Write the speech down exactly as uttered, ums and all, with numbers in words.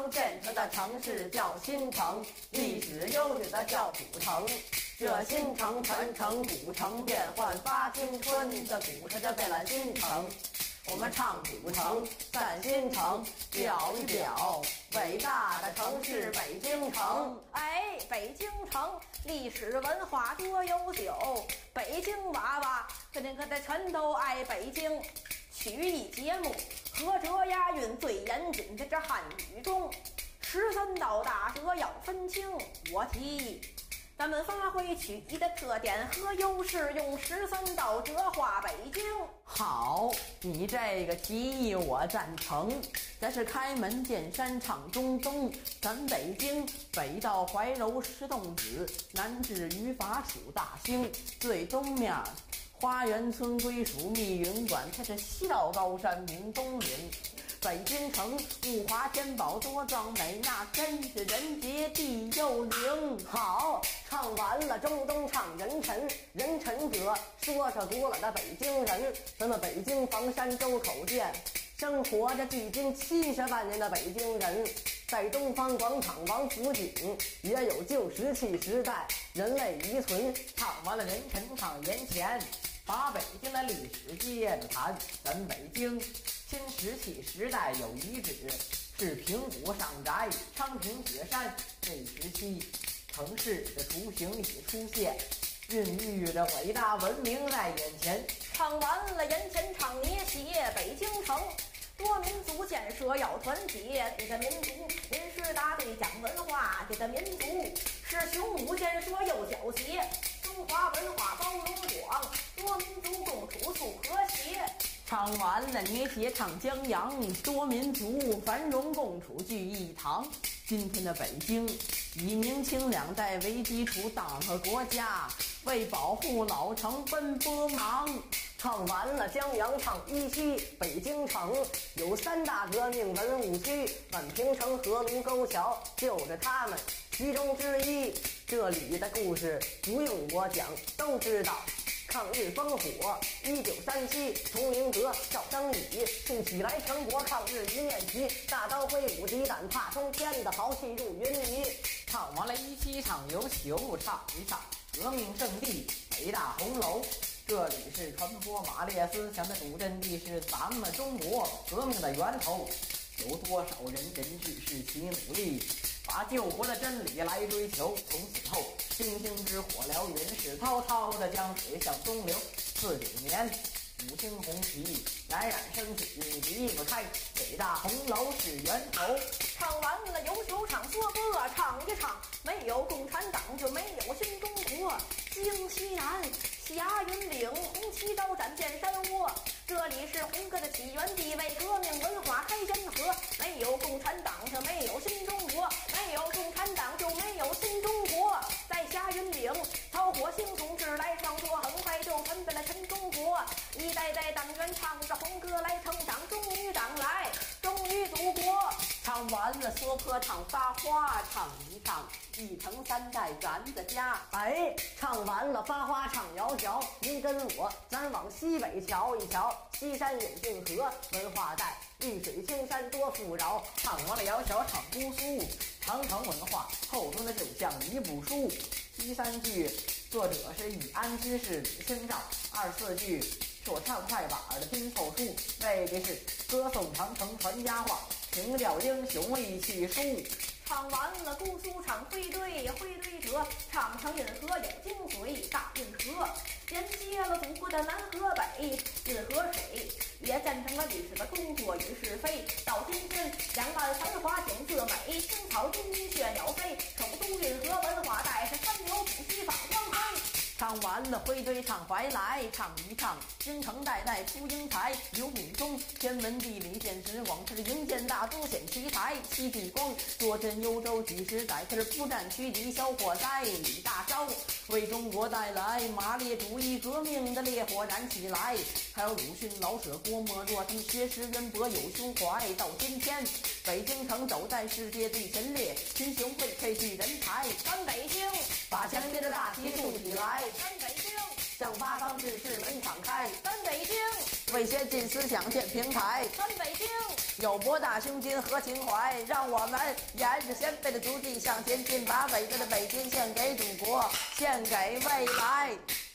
城建成的城市叫新城，历史悠久的叫古城。这新城传承古城变换发青春，这古城就变了新城。我们唱古城，赞新城，表一表伟大的城市北京城。 哎，北京城历史文化多悠久，北京娃娃肯定可得全都爱北京。曲艺节目合辙押韵最严谨的这汉语中，十三道大舌要分清。我提议咱们发挥曲艺的特点和优势，用十三道折画北京。 好，你这个提议我赞成。这是开门见山唱中东，咱北京北到怀柔石洞子，南至语法属大兴，最东面花园村归属密云馆，它是西到高山明东岭。北京城物华天宝多壮美，那真是人杰地又灵。好，唱完了中东唱人臣，人臣者说说古老的北京人。咱们北京房山周口店生活着距今七十万年的北京人，在东方广场王府井也有旧石器时代人类遗存。唱完了人臣唱眼前，把北京的历史接着谈。咱北京新石器时代有遗址，是平谷上宅昌平雪山。这时期城市的雏形已出现，孕育着伟大文明在眼前。 唱完了眼前唱也写北京城，多民族建设要团结，这个民族民事大队讲文化，这个民族是雄武健硕又矫捷，中华文化包容广，多民族共处促和谐。 唱完了捏鞋唱江洋，多民族繁荣共处聚一堂。今天的北京以明清两代为基础，党和国家为保护老城奔波忙。唱完了江洋唱一期，北京城有三大革命文物区，宛平城、和龙沟桥就是他们其中之一。这里的故事不用我讲都知道。抗日烽火，一九三七，崇宁阁赵商礼竖起来成果，抗日一面旗，大刀挥舞，鸡蛋怕冲天的豪气入云泥。唱完了一期唱游戏，又唱一唱革命圣地北大红楼。这里是传播马列思想的主阵地，是咱们中国革命的源头。有多少人人志士其努力，把救活的真理来追求。从此后，星星之火燎原，是滔滔的江水向东流。四九年，五星红旗冉冉升起，离不开北大红楼是源头。 唱完了有酒唱说歌，唱一唱没有共产党就没有新中国。京西南霞云岭，红旗招展见山窝，这里是红歌的起源地，为革命文化开先河。没有共产党就没有新中国，没有共产党就没有新中国。在霞云岭，曹火星同志来创作，很快就传遍了全中国。一代代党员唱着红歌来成长，终于长来忠于祖国。 唱完了娑婆唱发花，唱一唱一城三代咱的家。哎，唱完了发花唱窈窕，您跟我咱往西北瞧一瞧，西山有定河文化带，绿水青山多富饶。唱完了窈窕唱姑苏，长城文化厚重的就像一部书。第三句作者是易安之士李清照，二四句说唱快板的拼凑术，为的是歌颂长城传佳话，情调英雄义气书。 唱完了姑苏唱汇兑，汇兑者长城运河有精髓，大运河连接了祖国的南河北，运河水也战成了历史的功过与是非。到今天两岸繁华景色美，青草金鸡血鸟飞，首都运河文化带是三流补习放光辉。 唱完了汇兑唱怀来，唱一唱京城代代出英才。刘秉忠天文地理见识广，他是营建大都显奇才。戚继光坐镇幽州几十载，他是不战驱敌小火灾。李大钊为中国带来马列主义革命的烈火燃起来。还有鲁迅老舍郭沫若，他们学识渊博有胸怀。到今天北京城走在世界最前列，群雄会配聚人才。 咱北京把强烈的大旗竖起来， 咱北京向八方志士门敞开， 咱北京为先进思想建平台， 咱北京有博大胸襟和情怀，让我们沿着先辈的足迹向前进，把伟大的北京献给祖国，献给未来。